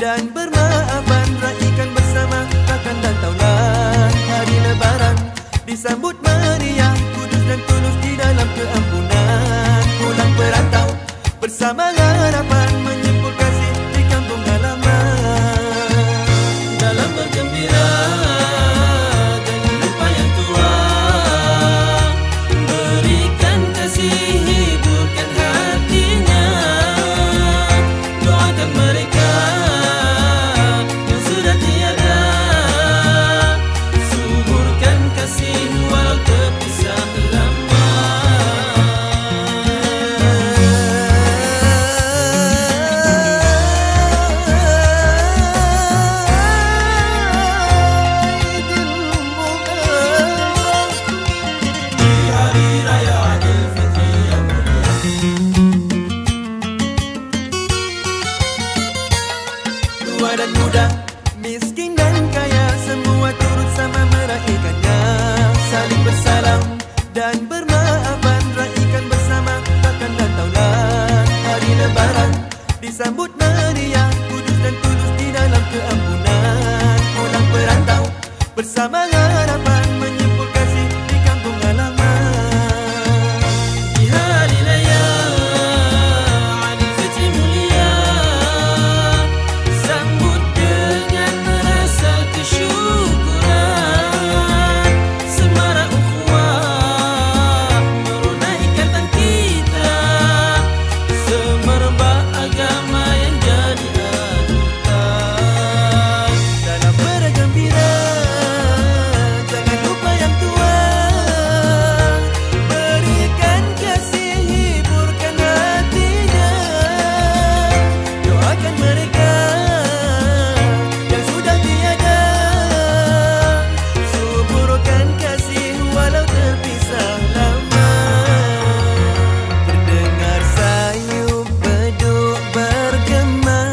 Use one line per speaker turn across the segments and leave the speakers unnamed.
dan bermaafan, raikan bersama bahkan dan taulan hari lebaran. Disambut meriah, kudus dan tulus di dalam keampunan. Pulang perantau bersama harapan, menjemput kasih di kampung halaman. Dalam bergembira jangan lupa yang tua, berikan kasih, hiburkan hatinya. Doakan mereka yang sudah tiada, suburkan kasih walau terpisah lama. Di hari raya Idul Fitri yang mulia, tua dan muda, miskin dan kaya, semua turut sama meraihkannya. Saling bersalam dan bermaafan, raikan bersama bahkan dan taulan hari lebaran. Disambut meriah, kudus dan tulus di dalam keampunan. Pulang perantau bersama harapan, menyimpul kasih di kampung halaman. Di hari raya Idul Fitri mulia, sambut dengan rasa kesyukuran. Semarak ukhuwah merunai ikatan kita, semerbak agama yang jadi adukan. Dalam bergembira jangan lupa yang tua, berikan kasih, hiburkan hatinya. Doakan mereka yang sudah tiada, suburkan kasih walau terpisah lama. Terdengar sayup beduk bergema,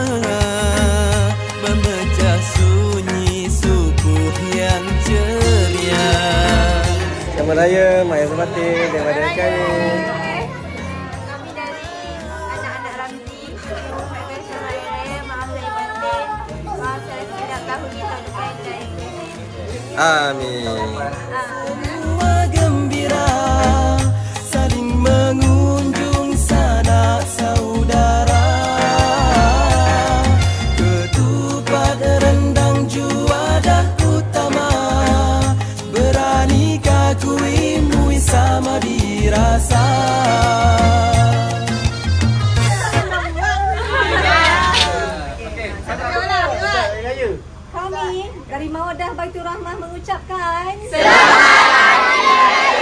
memecah sunyi subuh yang ceria.
Selamat Raya Maya Sebatin daripada kami.
Kami dari anak-anak Ramzi, mengucapkan Raya Raya, maaf lahir batin, maaf saya tidak tahun ini tahun depan dan
Amin.
Semua gembira, saling mengunjung sanak saudara. Ketupat rendang juadah utama, beranikah kuimui sama dirasa.
kami dari Mawaddah Baitur Rahmah mengucapkan Selamat Hari Raya.